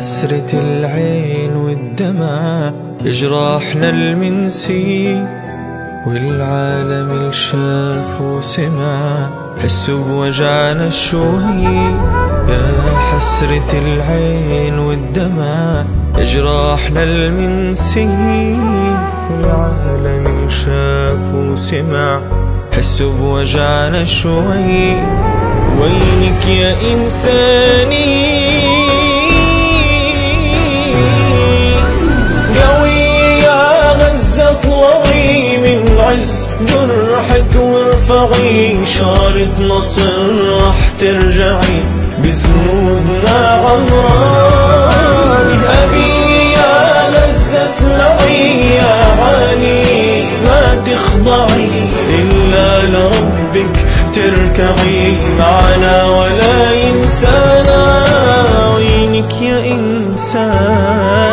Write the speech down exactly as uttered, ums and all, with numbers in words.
حسرة العين والدمع جراحنا المنسي، والعالم الشاف وسمع حسوا بوجعنا شوي. يا حسرة العين والدمع جراحنا المنسي، والعالم الشاف وسمع حسوا بوجعنا شوي. وينك يا إنساني قوي يا غزة، اطلعي من عز جرحك وارفعي شارة نصر رح ترجعي بزنودنا عمران. أبي يا غزة اسمعي يا عاني ما تخضعي إلا لربك تركعي معنا ولا ينسانا. وينك يا إنسان